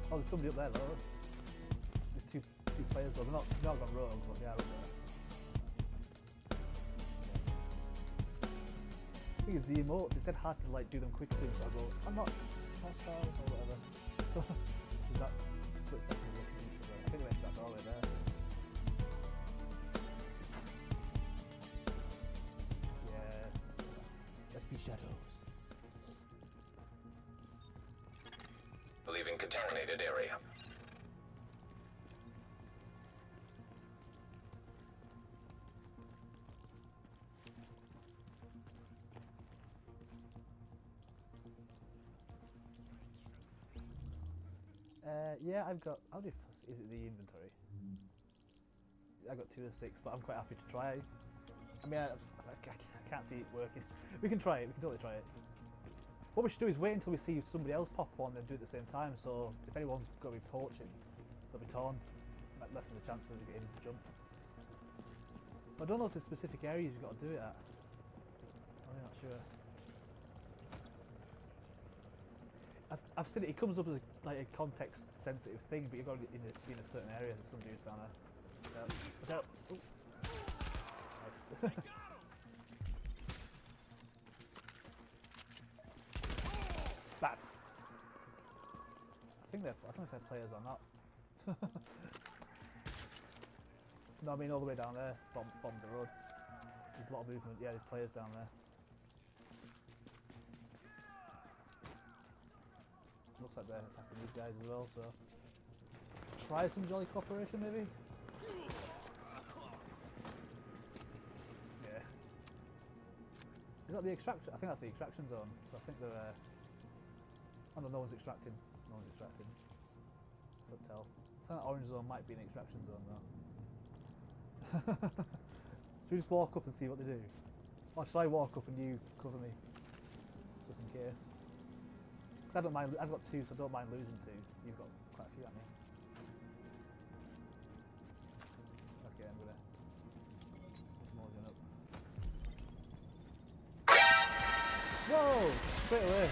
Oh, there's somebody up there though. There's two players though. They're not gone rogue, but they are up there. The thing is, the emotes, it's dead hard to like do them quickly, so I go, I'm not hostile or whatever. So that split second looking at each other. I think that's all right there. Yeah, let's be shadows. Leaving contaminated area. Yeah, I've got. How do you, is it the inventory? I got 2 of 6, but I'm quite happy to try. I mean, I can't see it working. We can try it. We can totally try it. What we should do is wait until we see somebody else pop on and do it at the same time. So if anyone's going to be poaching, they'll be torn. Less of the chances of getting jumped. But I don't know if there's specific areas you've got to do it at. I'm really not sure. I've seen it. It comes up as like a context-sensitive thing, but you've got to be in a certain area. There's some dudes down there. Nice. Bad. I don't know if they're players or not. No, I mean all the way down there, bottom of the road. There's a lot of movement. Yeah, there's players down there. Looks like they're attacking these guys as well, so try some jolly cooperation maybe? Yeah. Is that the extraction? I think that's the extraction zone. So I think they're oh no, no one's extracting. No one's extracting. Couldn't tell. I think that orange zone might be an extraction zone though. Should we just walk up and see what they do? Or should I walk up and you cover me? Just in case. Because I don't mind, I've got 2, so I don't mind losing 2. You've got quite a few, haven't you? Okay, I'm gonna Morgan up. Whoa! Straight away.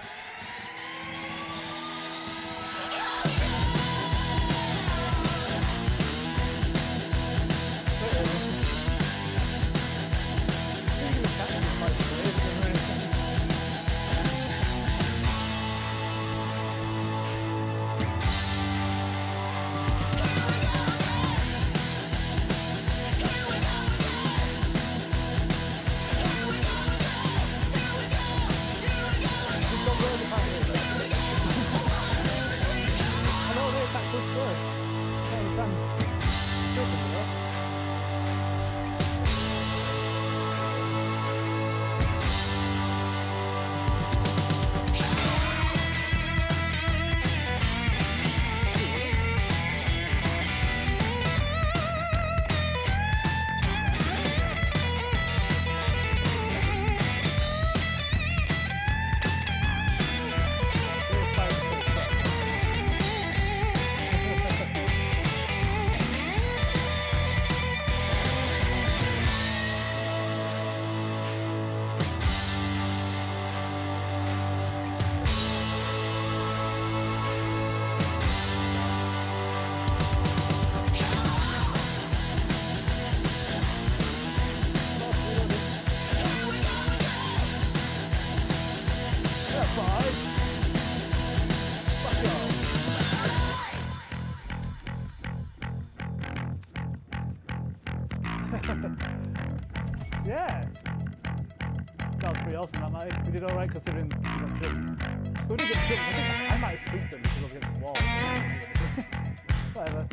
Yeah! That was pretty awesome, that mate. We did alright considering we got jumped. But we didn't get jumped. I think I might have spooked them because I was against the wall. Whatever.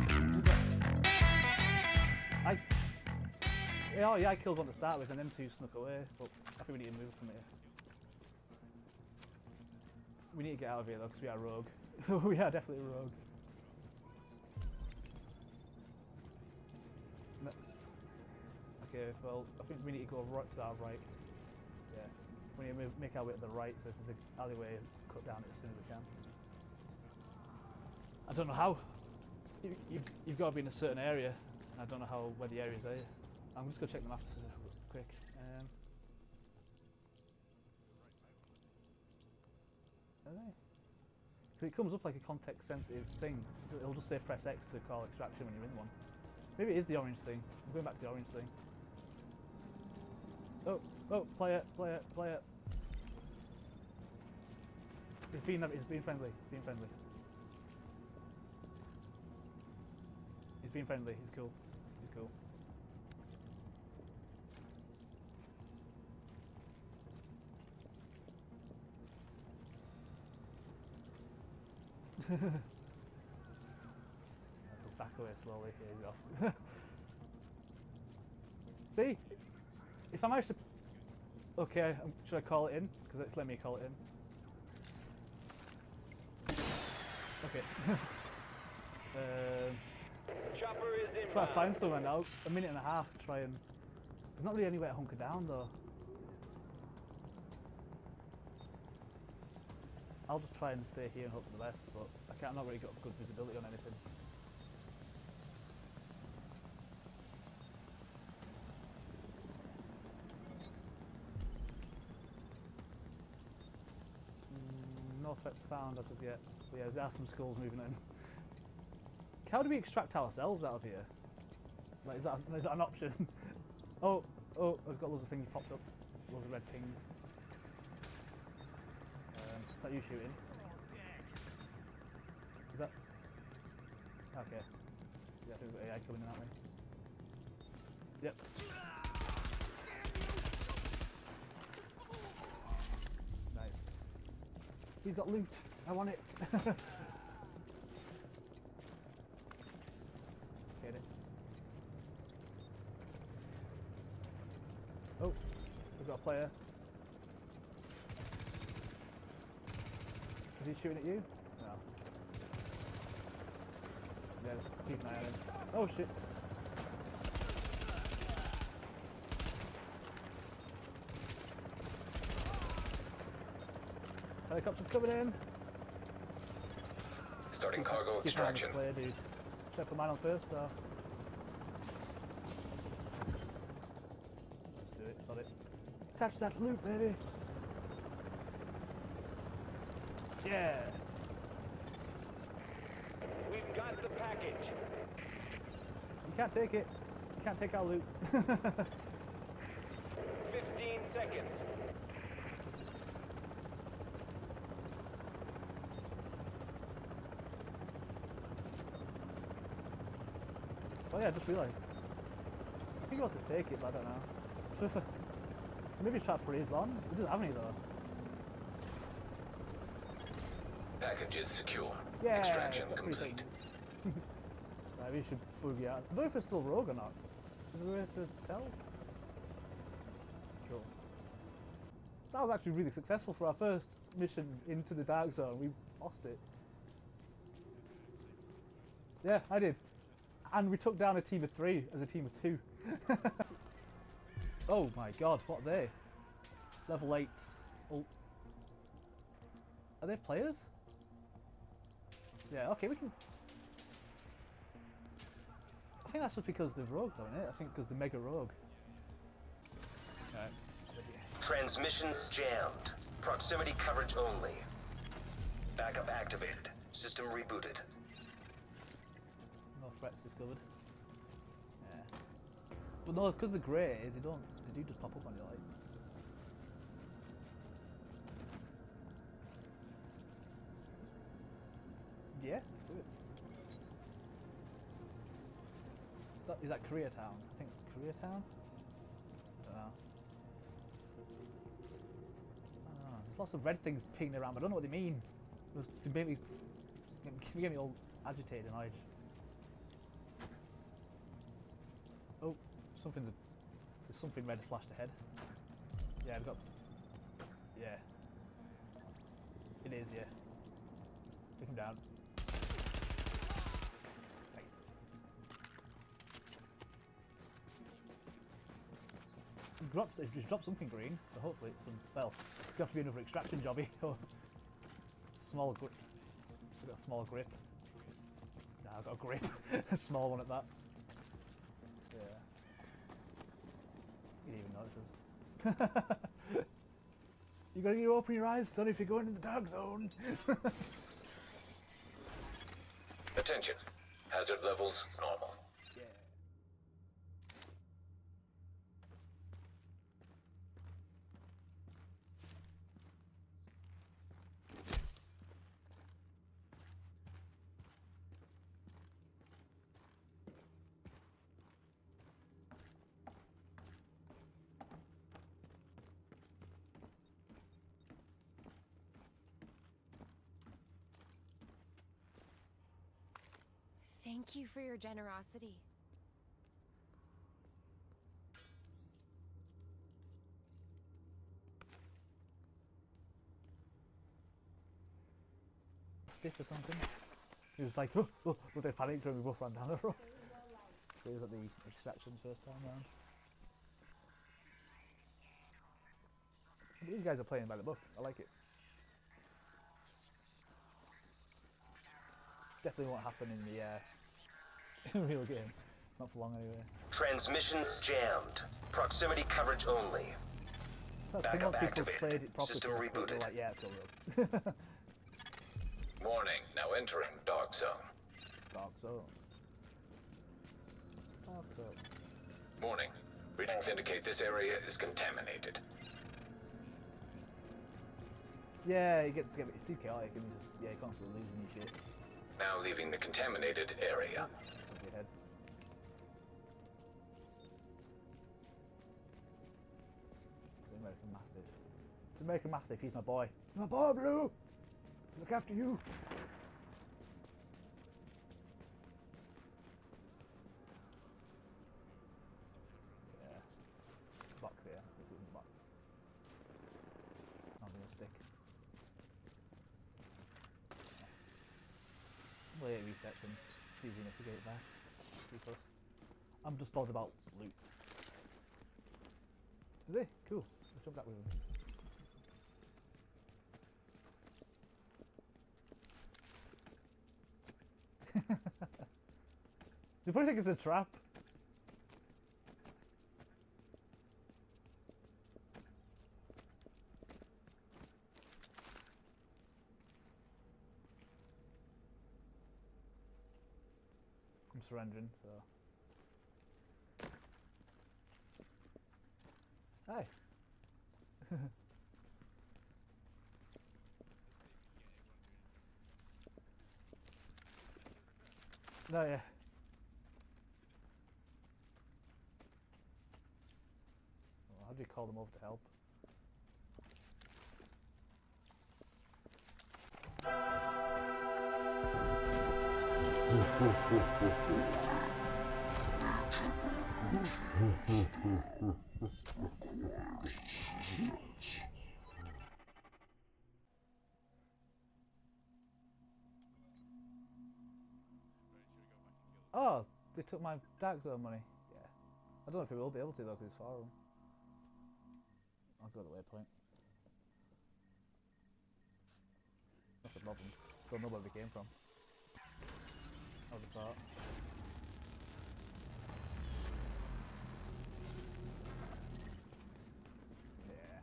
Oh yeah, I killed one to start with and them 2 snuck away, but I think we need to move from here. We need to get out of here though, because we are rogue. We are definitely rogue. No. Okay, well, I think we need to go right to our right. Yeah. We need to make our way to the right, so if there's an alleyway, cut down it as soon as we can. I don't know how. You've got to be in a certain area, and I don't know where the areas are. I'm just going to check the map quick. Are they? Because it comes up like a context-sensitive thing. It'll just say press X to call extraction when you're in one. Maybe it is the orange thing. I'm going back to the orange thing. Oh, oh, player. He's being friendly. He's being friendly. He's cool. Let's back away slowly. Here you go. See? If I manage to... Okay, should I call it in? Because it's letting me call it in. Okay. Chopper is in. Try to find somewhere now. A minute and a half to try and... There's not really anywhere to hunker down though. I'll just try and stay here and hope for the best, but I've not really got good visibility on anything. No threats found as of yet. But yeah, there are some skulls moving in. How do we extract ourselves out of here? Like, is that an option? Oh, I've got loads of things popped up. Loads of red pings. Is that you shooting? Is that... Okay. Yeah, I think we've got AI coming in, aren't we? Yep. Nice. He's got loot! I want it! Get it. Oh! We've got a player. Is he shooting at you? No. Yeah, just keep an eye on him. Oh shit! Helicopter's coming in! Starting cargo extraction. Player, dude. Should I put mine on first or? Let's do it, got it. Attach that loot, baby! Yeah! We've got the package. You can't take it. You can't take our loot. 15 seconds. Oh yeah, I just realised. I think he wants to take it, but I don't know. Maybe he's trying to freeze on. He doesn't have any though. Package is secure. Yeah, Extraction complete. Maybe we should boogie out. I don't know if it's still rogue or not. Is there a way to tell? Cool. That was actually really successful for our first mission into the dark zone. We lost it. Yeah, I did. And we took down a team of 3 as a team of 2. Oh my god, what are they? Level 8. Oh. Are they players? Yeah, okay, we can... I think that's just because they're rogue though, isn't it? I think because they're mega rogue. Alright. Transmissions jammed. Proximity coverage only. Backup activated. System rebooted. No threats discovered. Yeah. But no, because they're grey, they do just pop up on your light. Yeah, let's do it. Is that Koreatown? I think it's Koreatown? I don't know. There's lots of red things pinging around, but I don't know what they mean. They make me all agitated and annoyed. Oh, there's something red flashed ahead. Yeah, I've got... Yeah. It is, yeah. Take him down. He's dropped something green, so hopefully it's some... Well, it's got to be another extraction jobby. Small grip. I've got a small grip. Nah, I've got a grip. A small one at that. Yeah. You didn't even notice us. You gotta open your eyes, son, if you're going in the dark zone. Attention. Hazard levels normal. Yeah. Thank you for your generosity. Stick or something. He was like, oh, oh, well, they panicked when we both ran down the road. So he was at the extractions first time round. These guys are playing by the book. I like it. Definitely won't happen in the real game. Not for long anyway. Transmissions jammed. Proximity coverage only. That's Backup once people activated. played it properly, System they're rebooted. like, yeah, it's all real. Warning, now entering dark zone. Dark zone. Dark zone. Warning, readings indicate this area is contaminated. Yeah, it's too chaotic and you're constantly losing your shit. Now leaving the contaminated area. It's your head. The American Mastiff. It's American Mastiff, he's my boy. My boy, Blue! Look after you! Yeah. Box here, let's go see the box. Not gonna stick. Well, it resets and it's easy enough to get it back. See first. I'm just bothered about loot. Is he? Cool. Let's jump back with him. You probably think it's a trap. I'm surrendering, so. Hi. No, yeah. Well, how do you call them over to help? Oh, they took my dark zone money. Yeah. I don't know if we will be able to though, because it's far away. I'll go to the waypoint. That's the problem. Don't know where we came from. I would have thought. Yeah.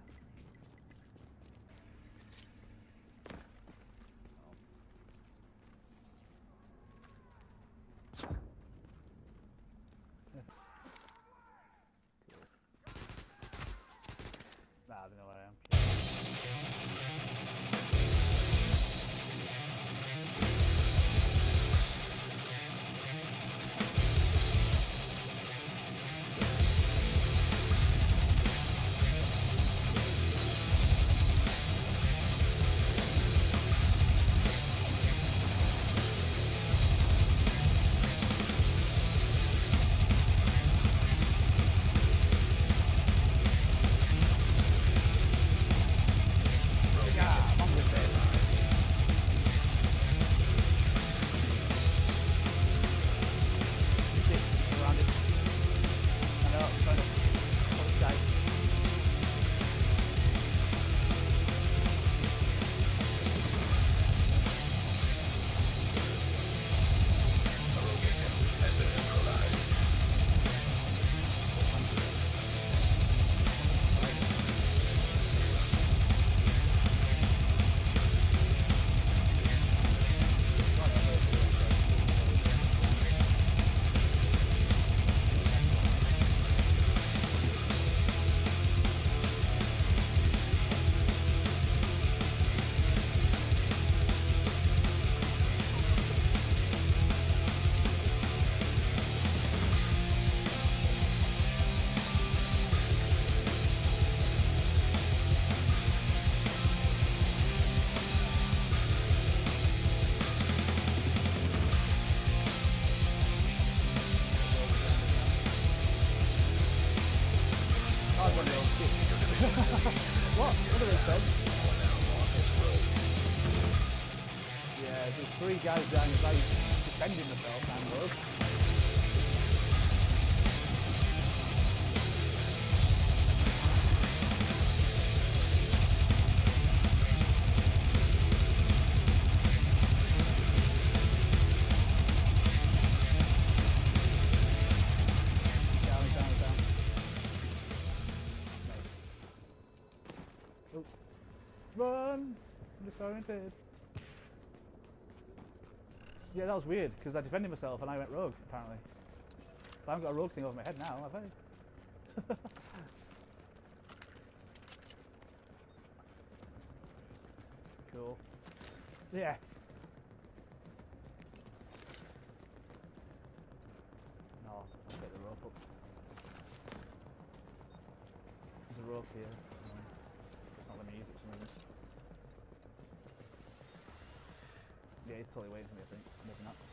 Nah, I don't know where I am. What? What do they say? Yeah, there's 3 guys down the side defending themselves and rogue. Run! I'm disoriented. Yeah, that was weird, because I defended myself and I went rogue, apparently. But I haven't got a rogue thing over my head now, have I? Cool. Yes! Oh, I'll take the rope up. There's a rope here. Not let me use it for some reason. Yeah, he's totally waiting for me, I think. Maybe not.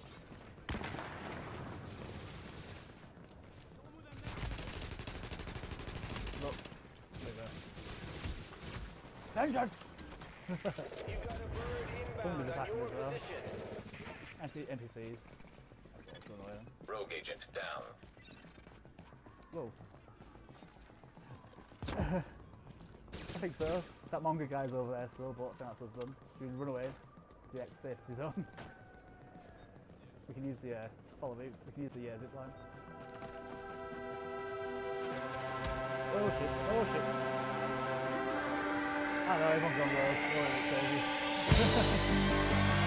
Look. There you go. Danger! You got a bird inbound Somebody's on attacking your as well. position. NPCs. That's what's going on. Rogue agent down. Whoa. I think so. That Mongo guy's over there still, but I think that's what's done. We can run away to the safety zone. We can use the follow me. We can use the zip line. Oh shit! Oh shit! I know everyone's gone rogue. Oh, it's crazy.